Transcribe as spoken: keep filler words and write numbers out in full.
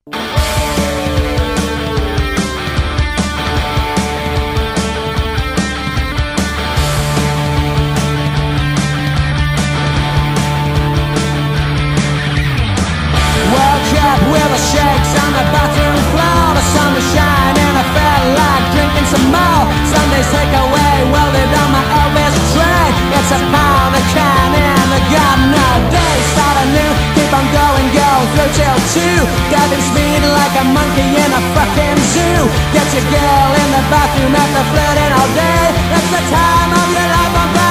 With the shakes on the bathroom floor, the sun was shining, I felt like drinking some more. Sunday's takeaway, welded on my Elvis tray. It's a pound of can and the garden all day. Start anew, keep on going, go through till two. Diving speed like a monkey in a fucking zoo. Get your girl in the bathroom after flirting all day. That's the time of your life, I'm